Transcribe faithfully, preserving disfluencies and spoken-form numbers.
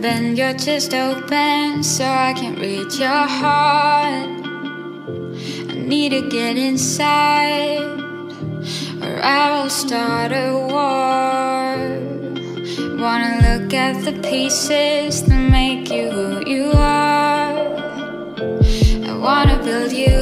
bend your chest open so I can read your heart. I need to get inside, or I will start a war. Wanna look at the pieces that make you who you are. I wanna build you